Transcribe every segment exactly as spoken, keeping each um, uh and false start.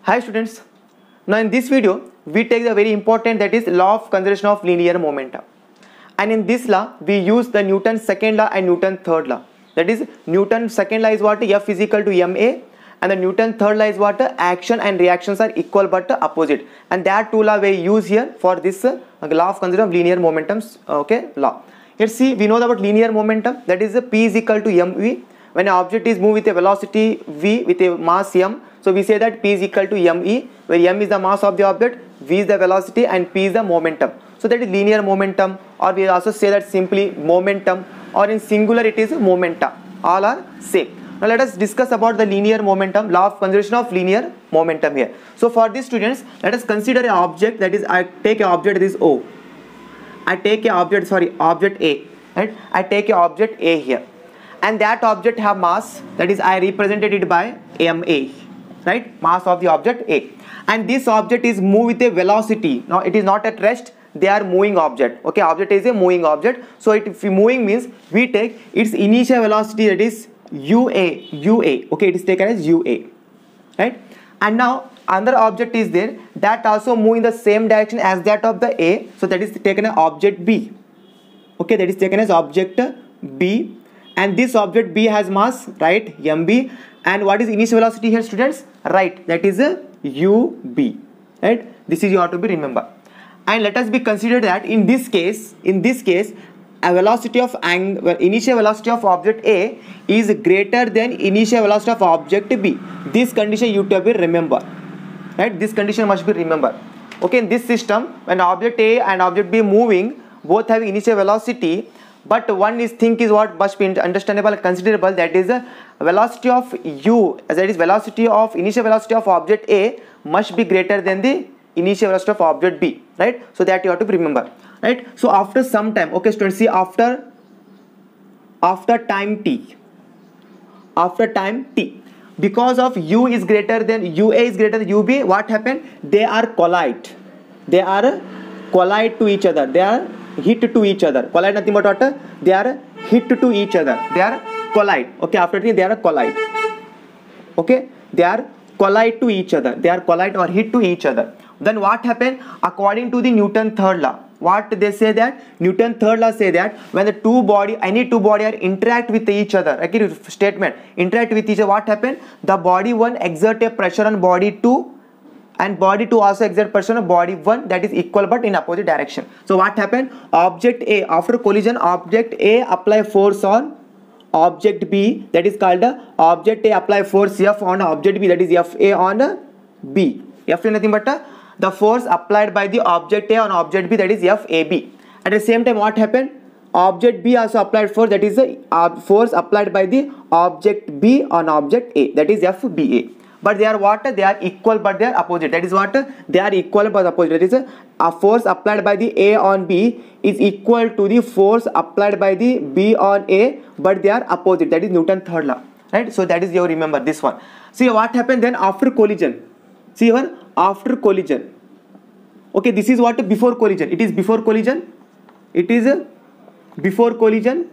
Hi students, now in this video we take the very important, that is law of conservation of linear momentum, and in this law we use the Newton's second law and Newton's third law. That is, Newton's second law is what? F is equal to ma, and the Newton's third law is what? Action and reactions are equal but opposite, and that two law we use here for this uh, law of conservation of linear momentums. Okay, law. Here see, we know about linear momentum, that is uh, P is equal to mv. When an object is moved with a velocity v with a mass m, so we say that P is equal to me, where m is the mass of the object, v is the velocity, and p is the momentum. So that is linear momentum, or we also say that simply momentum, or in singular it is momenta. All are same. Now let us discuss about the linear momentum, law of conservation of linear momentum here. So for these students, let us consider an object, that is I take an object, this O. I take an object, sorry, object A, right? I take an object A here, and that object have mass, that is I represented it by ma, right? Mass of the object A, and this object is moved with a velocity. Now it is not at rest, they are moving object. Okay, object is a moving object, so it, if moving means we take its initial velocity, that is ua ua. Okay, it is taken as ua, right? And now another object is there that also move in the same direction as that of the A, so that is taken as object B. Okay, that is taken as object B, and this object B has mass, right, mb, and what is initial velocity here, students? Right, that is a ub, right? This is you have to be remember. And let us be considered that in this case, in this case, a velocity of ang initial velocity of object A is greater than initial velocity of object B. This condition you have to be remember, right? This condition must be remember. Okay, in this system, when object A and object B moving, both have initial velocity, but one is think is what must be understandable, considerable, that is the velocity of u, as that is velocity of initial velocity of object A must be greater than the initial velocity of object B, right? So that you have to remember, right? So after some time, okay students, see, after after time t, after time t, because of u is greater than ua is greater than ub, what happened? They are collide, they are collide to each other, they are hit to each other. Collide nothing but what? They are hit to each other, they are collide. Okay, after that they are collide. Okay, they are collide to each other, they are collide or hit to each other. Then what happened? According to the Newton third law, what they say that Newton third law say that when the two body, any two body are interact with each other, okay, statement, interact with each other, what happened? The body one exert a pressure on body two, and body two also exert pressure on body one, that is equal but in opposite direction. So what happened? Object A, after collision, object A apply force on object B, that is called uh, object A apply force F on object B, that is F A on uh, B. F is nothing but uh, the force applied by the object A on object B, that is F A B. At the same time, what happened? Object B also applied force, that is the uh, force applied by the object B on object A, that is F B A. But they are what? They are equal but they are opposite. That is what? They are equal but opposite. That is a, a force applied by the A on B is equal to the force applied by the B on A, but they are opposite. That is Newton's third law, right? So that is you remember this one. See what happened then after collision. See here, after collision. Okay, this is what? Before collision. It is before collision. It is before collision.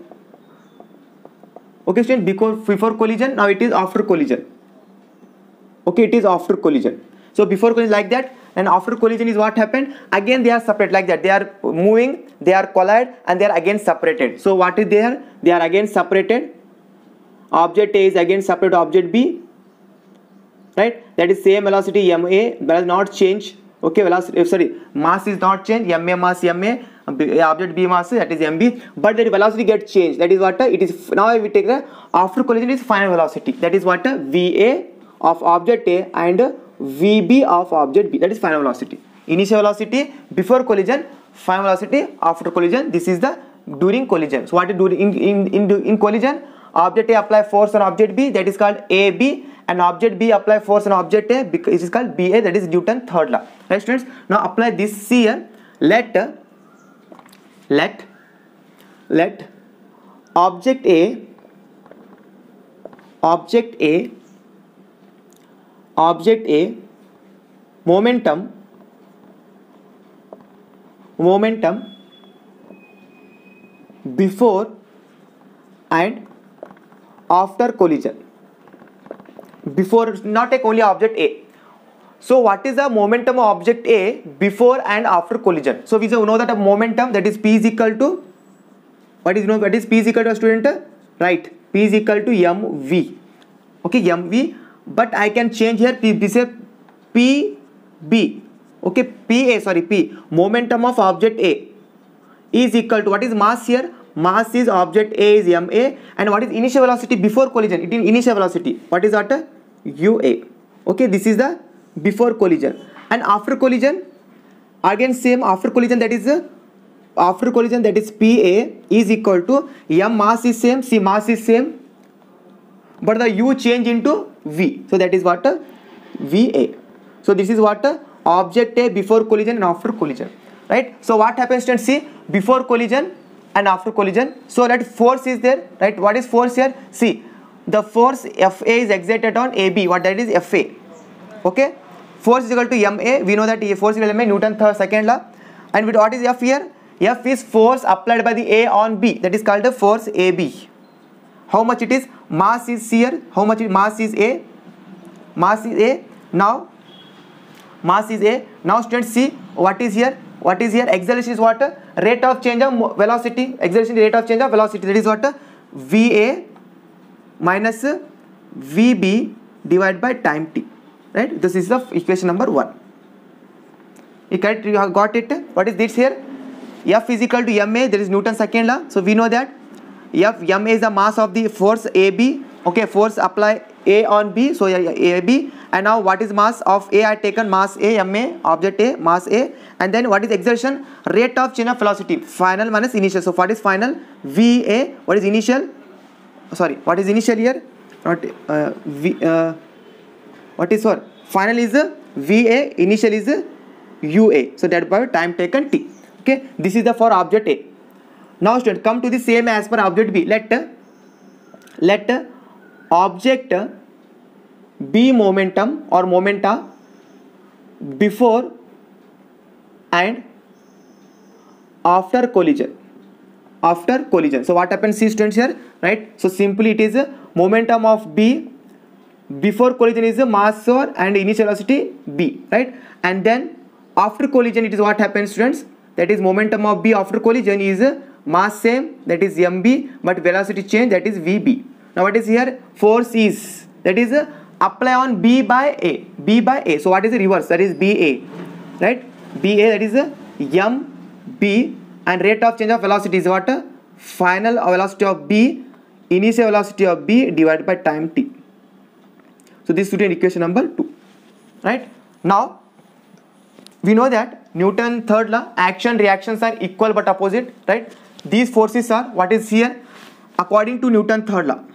Okay, student, before before collision. Now it is after collision. Okay, it is after collision. So before collision like that, and after collision is what happened? Again they are separate like that. They are moving, they are collide, and they are again separated. So what is there? They are again separated. Object A is again separate object B, right? That is same velocity ma, does not change. Okay, velocity, sorry, mass is not changed. Ma mass ma, object B mass, that is mb, but the velocity gets changed. That is what it is. Now we take the after collision is final velocity. That is what va of object A and vb of object B, that is final velocity. Initial velocity before collision, final velocity after collision. This is the during collision. So what is during in in in, in collision? Object A apply force on object B, that is called A B, and object B apply force on object A, because it is called B A, that is Newton's third law. Right, students? Now apply this here. Let let let object A object A object A momentum momentum before and after collision. Before, not take only object A, So what is the momentum of object A before and after collision? So we know that a momentum, that is P is equal to, what is, you know, what is P is equal to, a student? Right, P is equal to mv. Okay, mv, but I can change here P, this is Pb. Okay, Pa, sorry, P, momentum of object A is equal to, what is mass here? Mass is object A is ma, and what is initial velocity before collision? It is initial velocity. What is that? Ua. Okay, this is the before collision. And after collision, again same, after collision, that is uh, after collision, that is Pa is equal to m, mass is same, c, mass is same, but the u change into v. So that is what? Uh, Va. So this is what? Uh, object A before collision and after collision, right? So what happens, students? See, before collision and after collision, so that force is there, right? What is force here? See, the force Fa is exerted on A B. What that is? Fa. Okay, force is equal to ma. We know that force is equal to ma, Newton's third second law. And with what is F here? F is force applied by the A on B, that is called the force A B. How much it is? Mass is here. How much is mass is A? Mass is A. Now mass is A. Now students, see what is here? What is here? Acceleration is what? Rate of change of velocity. Acceleration rate of change of velocity. That is what? Va minus Vb divided by time t. Right? This is the equation number one. You have got it? What is this here? F is equal to ma. There is Newton's second law. So we know that F ma is the mass of the force A B. Okay, force apply A on B. So A B. And now what is mass of A? I taken mass A, ma, object A, mass A. And then what is exertion? Rate of change of velocity. Final minus initial. So what is final? Va. What is initial? Sorry, what is initial here? Not uh, v. Uh, what is for? Final is uh, Va. Initial is uh, Ua. So that by time taken t. Okay, this is the for object A. Now student, come to the same as per object B. Let let object B momentum or momenta before and after collision. After collision. So what happens, see students here, right? So simply it is a momentum of B before collision is a mass or and initial velocity B, right? And then after collision it is what happens, students? That is momentum of B after collision is a mass same, that is mb, but velocity change, that is vb. Now what is here? Force is, that is a apply on B by A. B by A. So what is the reverse? That is B A, right? B A, that is a M B, and rate of change of velocity is what? Final velocity of B, initial velocity of B divided by time t. So this is equation number two, right? Now we know that Newton's third law, action reactions are equal but opposite, right? These forces are, what is here? According to Newton's third law,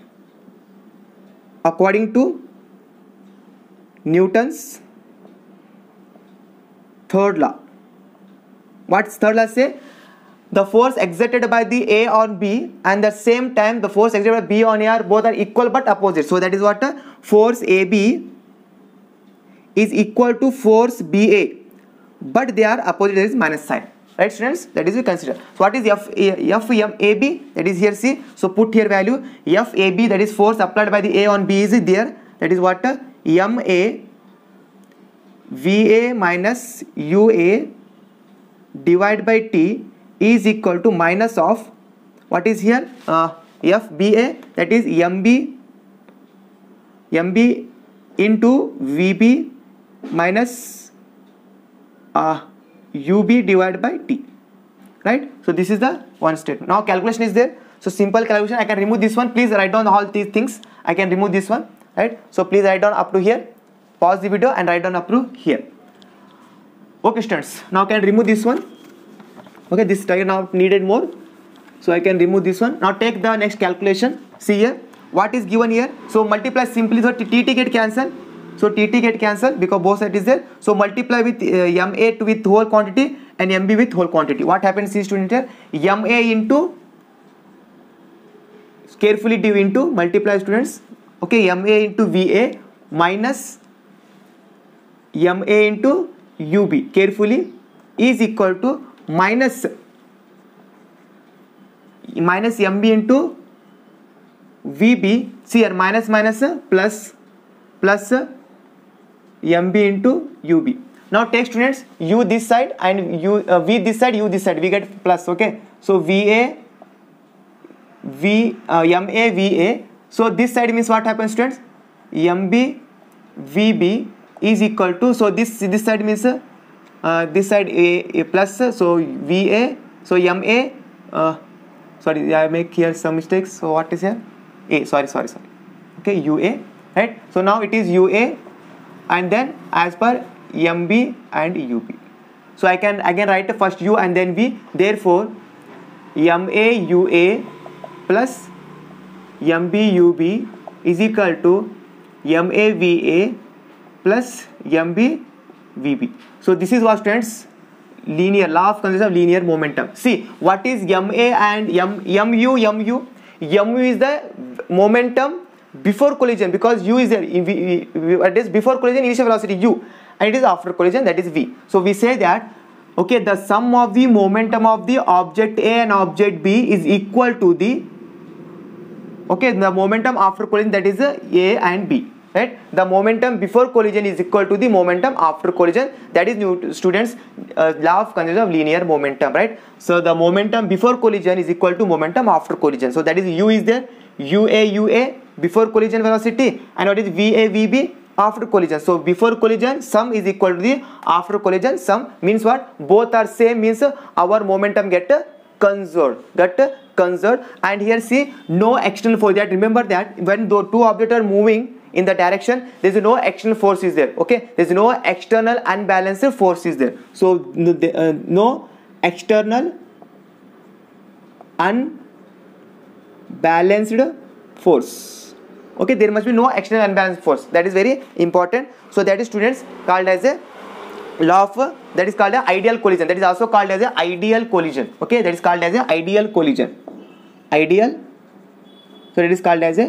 according to Newton's third law, what's third law say? The force exerted by the A on B and the same time the force exerted by B on A are both are equal but opposite. So that is what? Force A B is equal to force B A, but they are opposite, that is minus sign, right students? That is we consider. So what is F, F M A B? That is here, see. So put here value F A B, that is force applied by the A on B is there. That is what? M A V A minus U A divided by T is equal to minus of, what is here? Uh, F B A, that is M B M B into V B minus uh, U B divided by T, right? So this is the one statement. Now calculation is there. So simple calculation, I can remove this one. Please write down all these things. I can remove this one, right? So please write down up to here. Pause the video and write down up to here. Okay students, now can remove this one. Okay, this target now needed more, so I can remove this one. Now take the next calculation. See here what is given here. So multiply simply, so T T get cancel. So T T get cancel because both side is there. So multiply with uh, M A to with whole quantity and M B with whole quantity. What happens is student here? M A into, carefully do into, multiply students. Okay, M A into V A minus M A into U B, carefully, is equal to minus minus M B into V B. See here, minus minus plus plus M B into U B. Now take students U this side and U uh, V this side, U this side, we get plus. Okay, so V A V uh, M A V A. So this side means what happens students? M B V B is equal to, so this this side means uh, this side A, A plus, so V A, so M A uh, sorry, I make here some mistakes, so what is here? A, sorry sorry sorry okay, U A, right? So now it is U A and then as per M B and U B. So I can again write first U and then V. Therefore M A U A plus M B U B is equal to M A V A plus M B V B. So this is what students, linear, law of conservation of linear momentum. See what is M A and M, MU, MU? MU is the momentum before collision, because U is there, it is before collision initial velocity U, and it is after collision, that is V. So we say that okay, the sum of the momentum of the object A and object B is equal to the, okay, the momentum after collision, that is A and B, right? The momentum before collision is equal to the momentum after collision, that is new students uh, law of conservation of linear momentum, right? So the momentum before collision is equal to momentum after collision. So that is U is there, U A U A before collision velocity, and what is V A V B after collision. So before collision sum is equal to the after collision sum, means what? Both are same, means our momentum get conserved, get conserved. And here see no external force. That remember that when the two objects are moving in the direction, there is no external force is there. Okay, there is no external unbalanced force is there. So uh, no external unbalanced force. Okay, there must be no external unbalanced force. That is very important. So that is students called as a law of uh, that is called a ideal collision. That is also called as a ideal collision. Okay, that is called as a ideal collision. Ideal. So it is called as a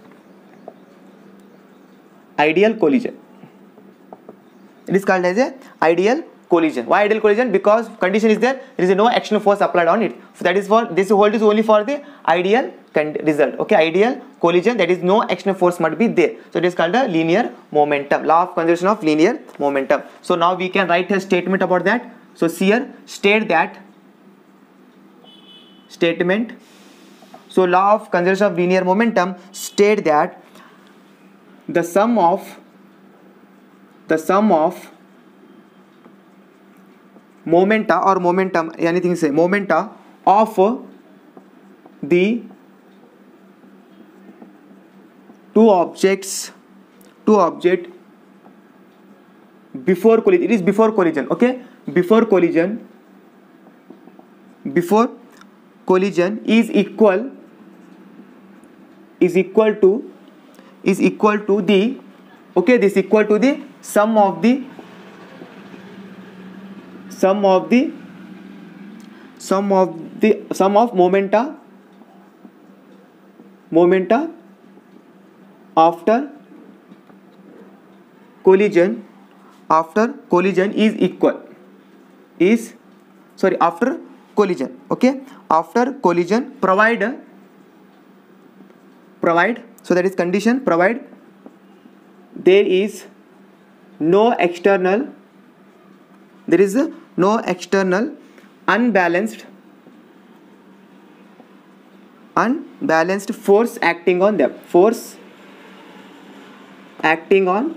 ideal collision. It is called as a ideal collision. Why ideal collision? Because condition is there, there is no external force applied on it. So that is for this hold is only for the ideal result. Okay, ideal collision, that is no external force must be there. So it is called a linear momentum, law of conservation of linear momentum. So now we can write a statement about that. So here state that statement. So law of conservation of linear momentum state that the sum of the sum of momenta or momentum, anything say momenta of the two objects two object before collision, it is before collision, okay, before collision before collision is equal is equal to is equal to the, okay, this equal to the sum of the sum of the sum of the sum of momenta momenta after collision after collision is equal is sorry after collision, okay, after collision provide provide so that is condition, provide there is no external there is no external unbalanced unbalanced force acting on them force acting on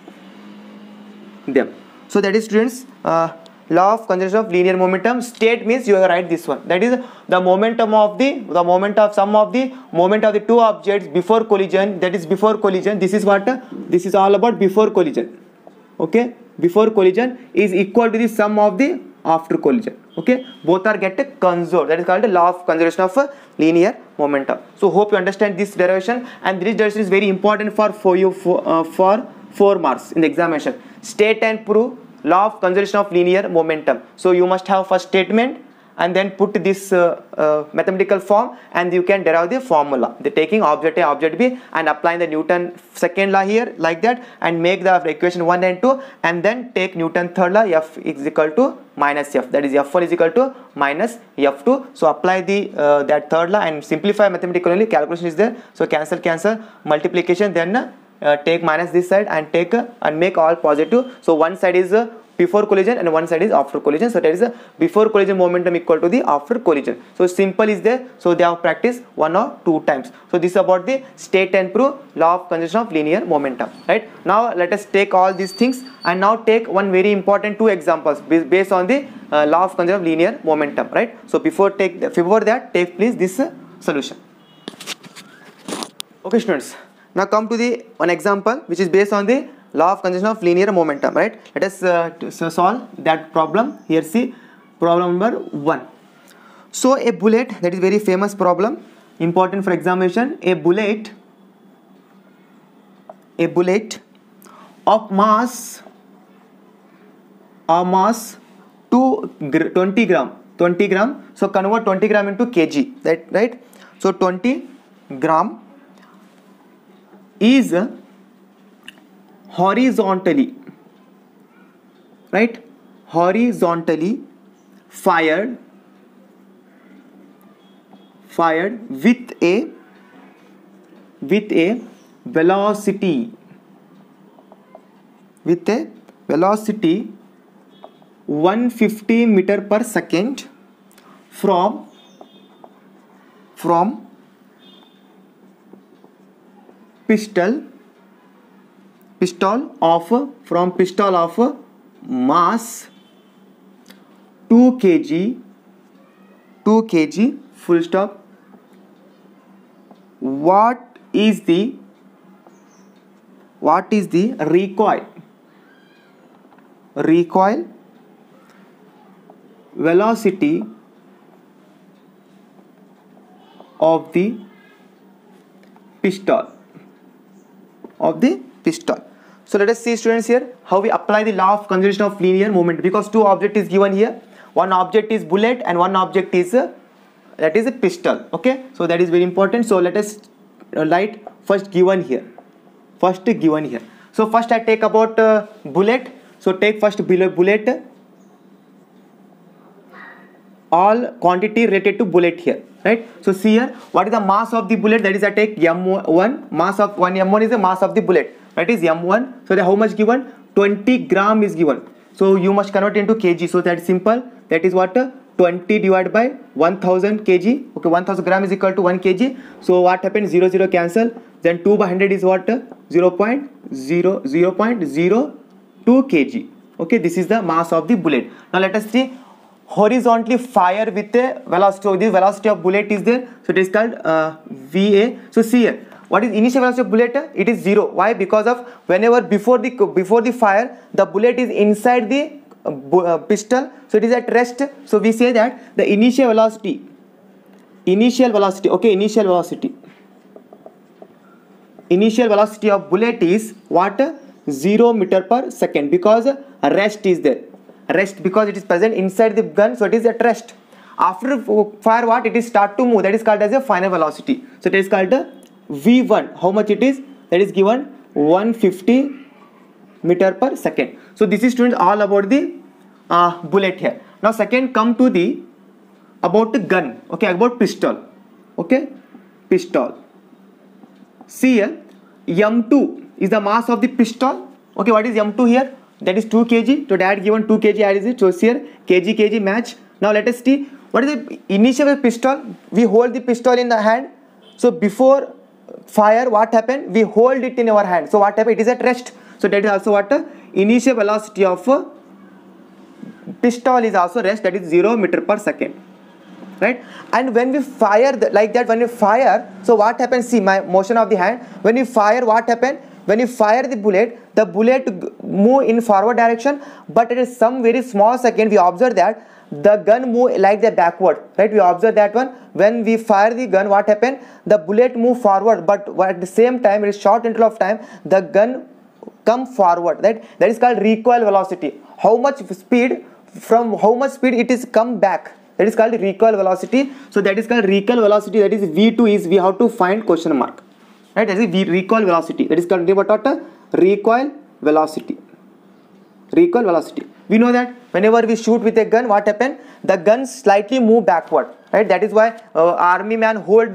them. So that is students uh, law of conservation of linear momentum. State means you have to write this one, that is the momentum of the the moment of sum of the moment of the two objects before collision, that is before collision, this is what uh, this is all about before collision, okay, before collision is equal to the sum of the after collision, okay, both are get conserved, that is called the law of conservation of uh, linear momentum. So hope you understand this derivation, and this derivation is very important for for you for, uh, for four marks in the examination. State and prove law of conservation of linear momentum. So you must have first statement and then put this uh, uh, mathematical form, and you can derive the formula, the taking object A object B and applying the Newton second law here like that, and make the equation one and two, and then take Newton third law, F is equal to minus F, that is F one is equal to minus F two. So apply the uh, that third law and simplify mathematically, calculation is there, so cancel cancel multiplication, then uh, uh, take minus this side and take uh, and make all positive. So one side is uh, before collision and one side is after collision. So that is a before collision momentum equal to the after collision. So simple is there. So they have practiced one or two times. So this is about the state and prove law of conservation of linear momentum. Right. Now let us take all these things and now take one very important two examples based on the uh, law of conservation of linear momentum. Right. So before take the, before that take please this uh, solution. Okay students, now come to the one example which is based on the law of conservation of linear momentum. Right, let us uh, to solve that problem. Here see problem number one. So a bullet, that is very famous problem, important for examination. A bullet a bullet of mass of mass to twenty gram twenty gram. So convert twenty gram into kg, that right. So twenty gram is horizontally, right, horizontally fired fired with a with a velocity with a velocity one hundred fifty meter per second from from pistol pistol of from pistol of mass two kilograms two kilograms full stop. What is the what is the recoil recoil velocity of the pistol of the pistol. So let us see students here how we apply the law of conservation of linear momentum, because two object is given here. One object is bullet and one object is uh, that is a pistol. Okay, so that is very important. So let us uh, write first given here first given here. So first I take about uh, bullet. So take first bullet, all quantity related to bullet here, right. So see here what is the mass of the bullet, that is I take m one, mass of one m one is the mass of the bullet, that is m one. So the how much given, twenty gram is given. So you must convert into kg. So that is simple, that is what uh, twenty divided by one thousand kg. Okay, one thousand gram is equal to one kg. So what happens, zero zero cancel, then two by one hundred is what, uh, zero point zero zero point zero two kg. Okay, this is the mass of the bullet. Now let us see horizontally fire with a velocity. So the velocity of bullet is there, so it is called uh, V A. So see here what is initial velocity of bullet, it is zero. Why? Because of whenever before the before the fire the bullet is inside the uh, uh, pistol, so it is at rest. So we say that the initial velocity initial velocity okay initial velocity initial velocity of bullet is what, zero meter per second, because rest is there, rest because it is present inside the gun, so it is at rest. After fire what, it is start to move, that is called as a final velocity. So it is called a V one. How much it is, that is given one hundred fifty meter per second. So this is students all about the uh, bullet here. Now second come to the about the gun. Okay, about pistol. Okay, pistol. See here m two is the mass of the pistol. Okay, what is m two here, that is two kilograms. So that given two kilograms, add is it, so here kg kg match. Now let us see what is the initial pistol. We hold the pistol in the hand. So before fire what happened, we hold it in our hand. So what happened, it is at rest. So that is also what, initial velocity of pistol is also rest, that is zero meter per second, right. And when we fire the, like that when we fire, so what happens, see my motion of the hand, when we fire what happened, when you fire the bullet, the bullet move in forward direction, but it is some very small second we observe that the gun move like the backward, right. We observe that one, when we fire the gun what happened, the bullet move forward, but at the same time it is short interval of time the gun come forward, right. That is called recoil velocity. How much speed, from how much speed it is come back, that is called recoil velocity. So that is called recoil velocity, that is V two is we have to find question mark, right. That is V recoil velocity, that is called what, recoil velocity. Recoil velocity, we know that whenever we shoot with a gun what happen, the gun slightly move backward, right. That is why uh, army man hold the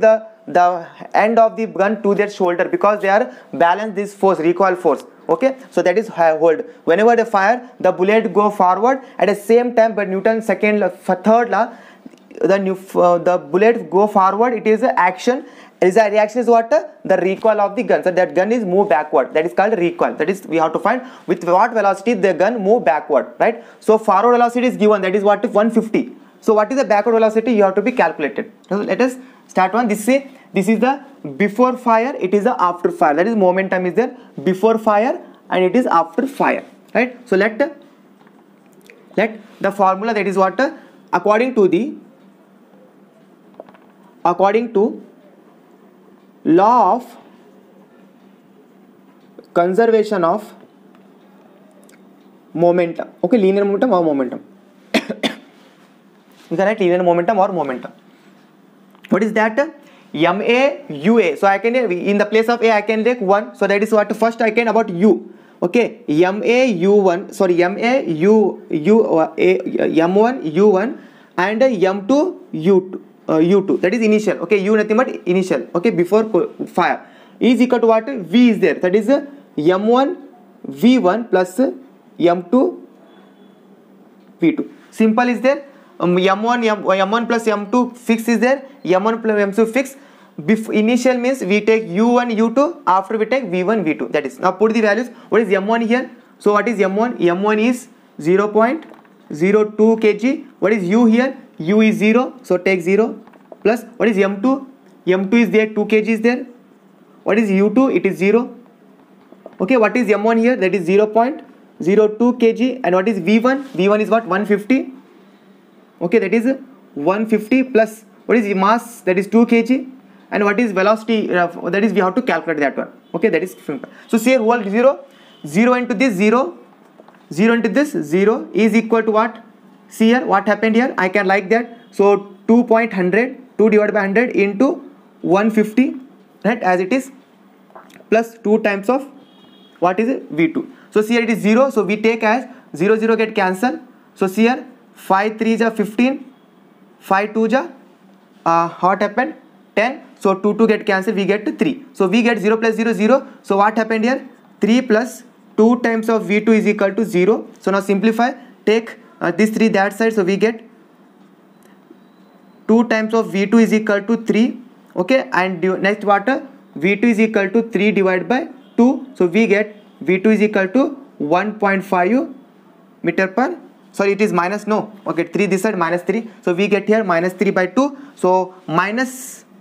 the end of the gun to their shoulder, because they are balance this force, recoil force. Okay, so that is hold. Whenever they fire, the bullet go forward at the same time, but Newton's second third law, the new uh, the bullet go forward, it is a action. Is a reaction is what? The recoil of the gun. So that gun is move backward. That is called recoil. That is we have to find with what velocity the gun move backward, right? So forward velocity is given. That is what? one fifty. So what is the backward velocity? You have to be calculated. So let us start one. This is this is the before fire. It is the after fire. That is momentum is there before fire and it is after fire, right? So let let the formula, that is what? According to the according to law of conservation of momentum. Okay, linear momentum or momentum. You can write linear momentum or momentum. What is that? M A U A. So I can, in the place of A, I can take one. So that is what? First I can about U. Okay, M A U one. Sorry, M A U U uh, A, M one U one and M two U two. Uh, U two, that is initial. Okay, U nothing but initial. Okay, before fire is equal to what? V is there. That is uh, M one V one plus uh, M two V two. Simple is there. Um, M one M, M1 plus M two fix is there. M one plus M two fix. Before initial means we take U one U two. After we take V one V two. That is. Now put the values. What is M one here? So what is M one? M one is zero point zero two kilograms. What is U here? U is zero, so take zero, plus what is M two? M two is there, two kilograms is there. What is U two? It is zero. Okay, what is M one here? That is zero point zero two kilograms. And what is V one? V one is what? one fifty. Okay, that is one fifty plus what is mass? That is two kilograms. And what is velocity? Uh, that is we have to calculate that one. Okay, that is simple. So say whole zero, zero into this zero, zero into this zero is equal to what? See here what happened here. I can like that. So two point one hundred, two divided by one hundred into one fifty, right, as it is, plus two times of what is it? V two. So see here it is zero. So we take as zero zero get cancelled. So see here five threes are fifteen, five twos are uh, what happened? ten. So two two get cancelled. We get three. So we get zero plus zero zero. So what happened here? three plus two times of V two is equal to zero. So now simplify. Take Uh, this three that side, so we get two times of V two is equal to three. Okay, and next what? V two is equal to three divided by two, so we get V two is equal to one point five meter per, sorry it is minus, no, okay, three this side minus three, so we get here minus three by two, so minus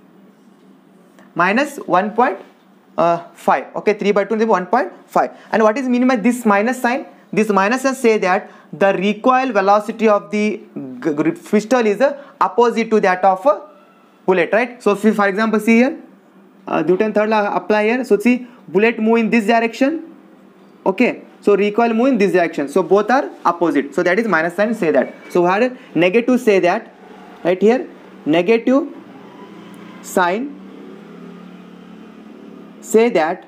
minus one point five. Okay, three by two is one point five. And what is mean by this minus sign? This minus sign say that the recoil velocity of the pistol is uh, opposite to that of a bullet, right? So if, for example, see here, uh, Newton third law apply here. So see, bullet move in this direction. Okay, so recoil move in this direction. So both are opposite. So that is minus sign say that. So we had negative say that, right here, negative sign say that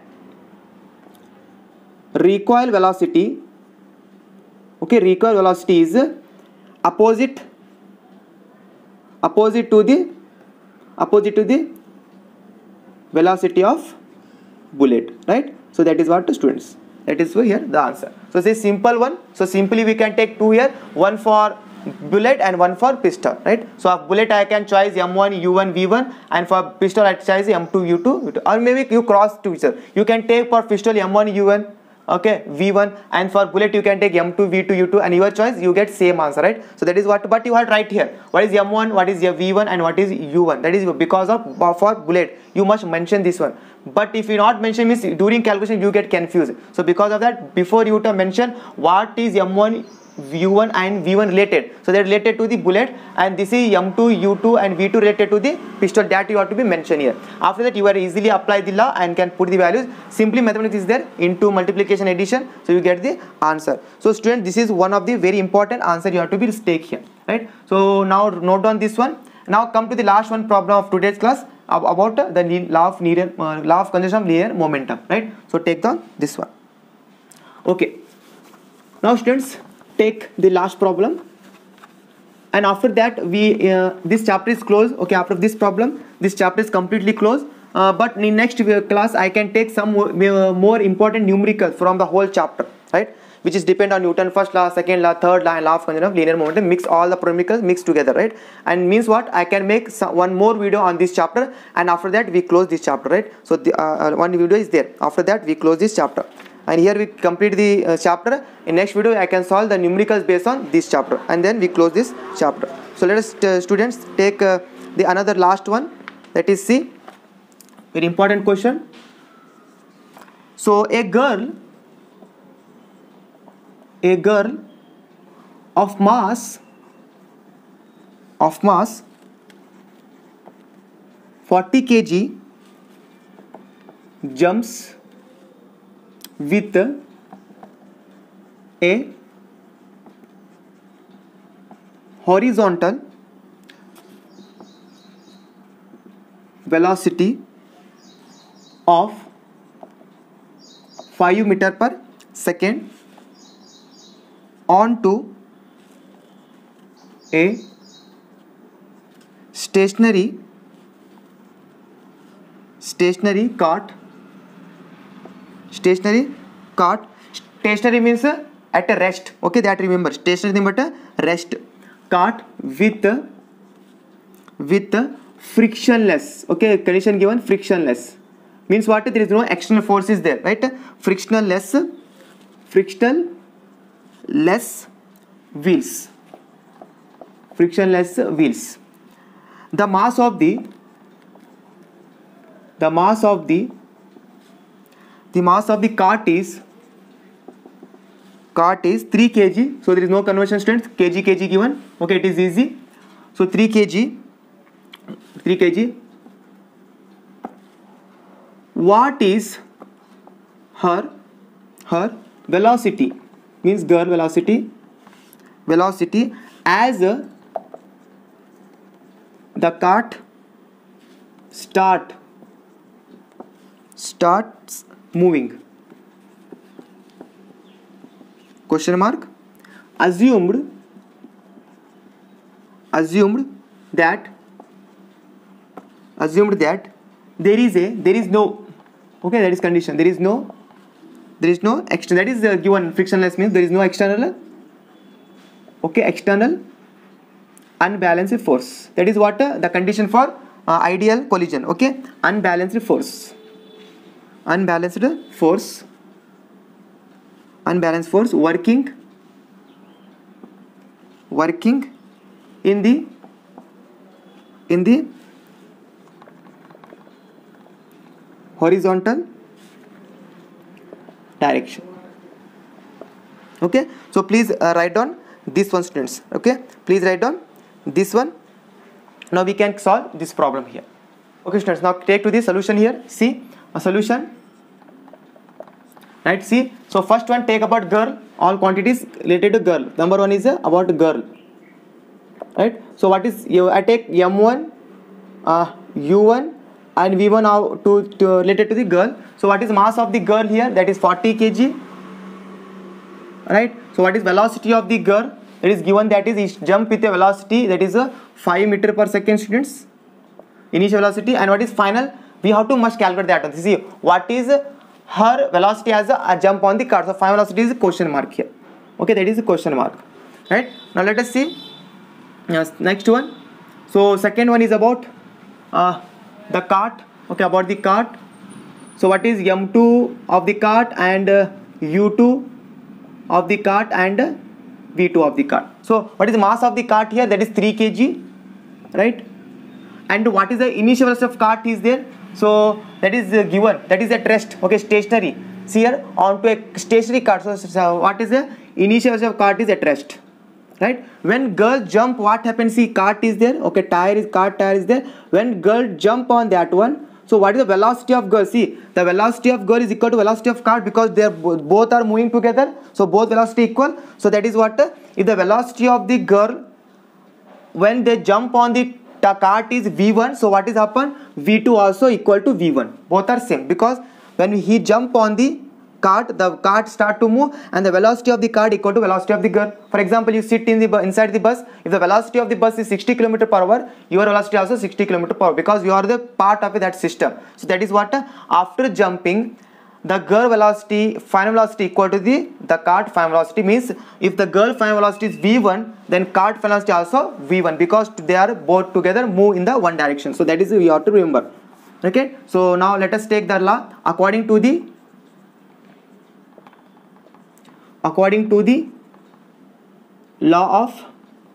recoil velocity, okay, recoil velocity is opposite opposite to the opposite to the velocity of bullet, right? So that is what the students, that is here the answer. So this is simple one. So simply we can take two here, one for bullet and one for pistol, right? So of bullet I can choose M one U one V one, and for pistol I choose M two U two, or maybe you cross two each other. You can take for pistol M one U one, okay, V one, and for bullet you can take M two V two U two, and your choice you get same answer, right? So that is what, but you have right here what is M one, what is your V one, and what is U one. That is because of for bullet you must mention this one. But if you not mention means during calculation you get confused. So because of that, before you to mention what is M one U one and V one related, so they are related to the bullet, and this is M two U two and V two related to the pistol, that you have to be mentioned here. After that you are easily apply the law and can put the values. Simply mathematics is there, into multiplication addition, so you get the answer. So student, this is one of the very important answer you have to be take here, right? So now note down this one. Now come to the last one problem of today's class about the law of linear uh, law of conservation of linear momentum, right? So take down this one. Okay, now students, take the last problem, and after that we uh, this chapter is closed. Okay, after this problem this chapter is completely closed. Uh, but in next class I can take some more, more important numericals from the whole chapter, right, which is depend on Newton first law, second law, third law, and law of conservation of linear momentum. Mix all the numericals, mix together, right? And means what, I can make some, one more video on this chapter, and after that we close this chapter, right? So the uh, one video is there. After that we close this chapter, and here we complete the uh, chapter. In next video I can solve the numericals based on this chapter, and then we close this chapter. So let us uh, students take uh, the another last one, that is C. Very important question. So a girl, a girl of mass, of mass forty kilograms jumps with a horizontal velocity of five meter per second onto a stationary stationary cart. Stationary cart. Stationary means uh, at a rest. Okay, that remember. Stationary means at a rest. Cart with with frictionless. Okay, condition given, frictionless. Means what? There is no external forces there, right? Frictional less, frictional less wheels, frictionless wheels. The mass of the, the mass of the, the mass of the cart is, cart is three kilograms. So there is no conversion strength. Kg, kg given. Okay, it is easy. So three kilograms, three kilograms. What is her her velocity? Means girl velocity, velocity as uh, the cart start starts moving. Question mark. Assumed assumed that assumed that there is a there is no, okay, that is condition, there is no there is no external, that is uh, given. Frictionless means there is no external, okay, external unbalanced force. That is what uh, the condition for uh, ideal collision. Okay, unbalanced force, unbalanced force unbalanced force working working in the in the horizontal direction. Okay, so please uh, write down this one, students. Okay, please write down this one. Now we can solve this problem here. Okay, students, now take to the solution here. See a solution, right? See, so first one, take about girl, all quantities related to girl. Number one is uh, about girl, right? So what is, you I take m one, uh, u one and v one now to, to related to the girl. So what is mass of the girl here? That is forty kilograms, right? So what is velocity of the girl? That is given, that is each jump with a velocity that is a five meter per second, students, initial velocity. And what is final? We have to must calculate that one. See what is her velocity as a, a jump on the cart. So final velocity is a question mark here. Okay, that is a question mark, right? Now let us see yes, next one. So second one is about uh, the cart. Okay, about the cart. So what is m two of the cart and uh, u two of the cart and uh, v two of the cart. So what is the mass of the cart here? That is three kilograms, right? And what is the initial velocity of cart is there? So that is uh, given, that is at rest. Okay, stationary. See here, onto a stationary cart. So, so what is the initial velocity of cart is at rest, right? When girl jump, what happens? See, cart is there. Okay, tire is cart tire is there. When girl jump on that one, so what is the velocity of girl? See, the velocity of girl is equal to velocity of cart because they are both are moving together. So both velocity equal. So that is what uh, if the velocity of the girl when they jump on the cart is v one. So what is happen? v two also equal to v one. Both are same because when he jump on the cart, the cart start to move, and the velocity of the cart equal to velocity of the girl. For example, you sit in the bu- inside the bus. If the velocity of the bus is sixty kilometer per hour, your velocity also sixty kilometer per hour, because you are the part of that system. So that is what, uh, after jumping, the girl velocity, final velocity equal to the the cart final velocity. Means if the girl final velocity is v one, then cart final velocity also v one, because they are both together move in the one direction. So that is you have to remember. Okay, so now let us take the law. According to the according to the law of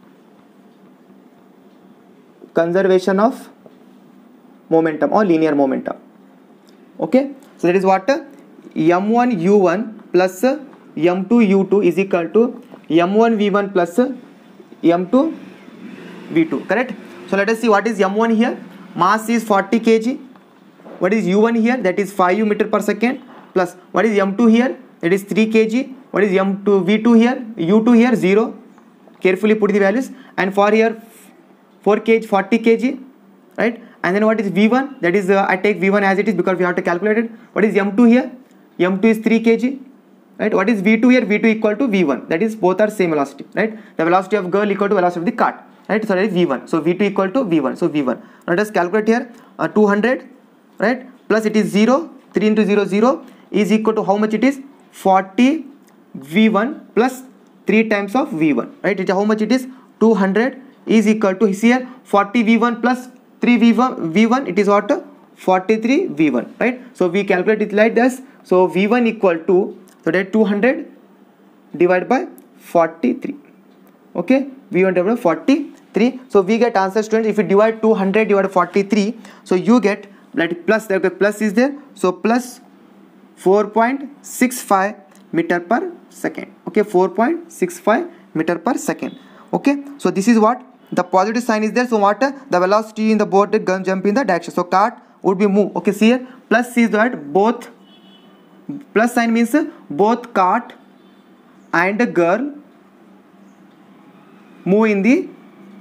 conservation of momentum or linear momentum. Okay, so that is what, m one u one plus m two u two is equal to m one v one plus m two v two. Correct. So let us see what is m one here. Mass is forty kilograms. What is u one here? That is five meter per second. Plus what is m two here? That is three kilograms. What is m two v two here? u two here zero. Carefully put the values. And for here four kilograms, forty kilograms, right? And then what is v one? That is uh, I take v one as it is because we have to calculate it. What is m two here? m two is three kilograms, right? What is v two here? v two equal to v one. That is both are same velocity, right? The velocity of girl equal to velocity of the cart, right? So that is v one. So v two equal to v one. So v one. Let us calculate here. Uh, two hundred, right? Plus it is zero. three into zero, zero is equal to how much it is? forty v one plus three times of v one, right? It, how much it is? two hundred is equal to here forty v one plus three v one, v one, it is what? forty-three v one, right? So we calculate it like this. So v one equal to, so that two hundred divided by forty-three. Okay, v one divided by forty-three. So we get answer, students. If you divide two hundred divided by forty-three, so you get, like, plus, there plus is there, so plus four point six five meter per second. Okay, four point six five meter per second. Okay, so this is what the positive sign is there. So what, the velocity in the boat gun jump in the direction. So cart would be move. Okay, see here plus is that both, plus sign means both cart and the girl move in the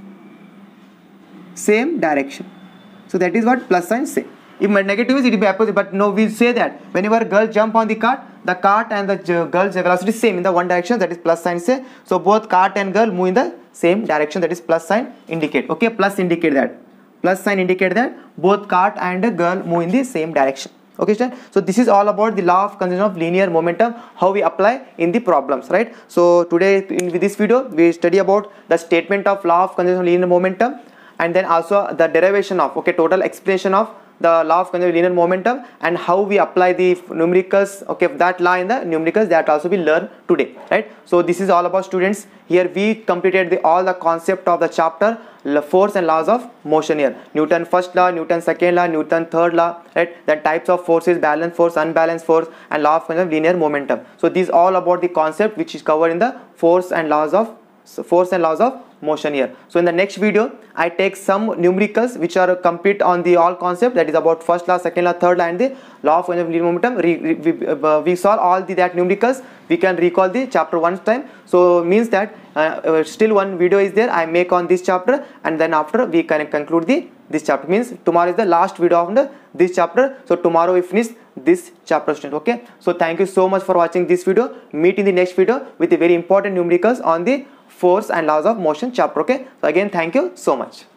same direction. So that is what plus sign say. If negative is, it will be opposite, but no, we say that whenever girl jump on the cart, the cart and the girl's velocity is same in the one direction, that is plus sign say. So both cart and girl move in the same direction, that is plus sign indicate. Okay, plus indicate that, plus sign indicate that both cart and the girl move in the same direction. Okay, so this is all about the law of conservation of linear momentum, how we apply in the problems, right? So today in this video we study about the statement of law of conservation of linear momentum, and then also the derivation of, okay, total explanation of the law of conservation of linear momentum, and how we apply the numericals, okay, that law in the numericals, that also we learn today, right? So this is all about, students. Here we completed the all the concept of the chapter force and laws of motion. Here Newton first law, Newton second law, Newton third law, right? The types of forces, balanced force, unbalanced force, and law of conservation of linear momentum. So these all about the concept which is covered in the force and laws of So force and laws of motion here. So in the next video I take some numericals which are complete on the all concept, that is about first law, second law, third law, and the law of linear momentum. Re, re, we, uh, we solve all the that numericals, we can recall the chapter one time. So means that uh, still one video is there I make on this chapter, and then after we can conclude the this chapter. Means tomorrow is the last video of the this chapter. So tomorrow we finish this chapter, student. Okay, so thank you so much for watching this video. Meet in the next video with the very important numericals on the force and laws of motion chapter. Okay, so again thank you so much.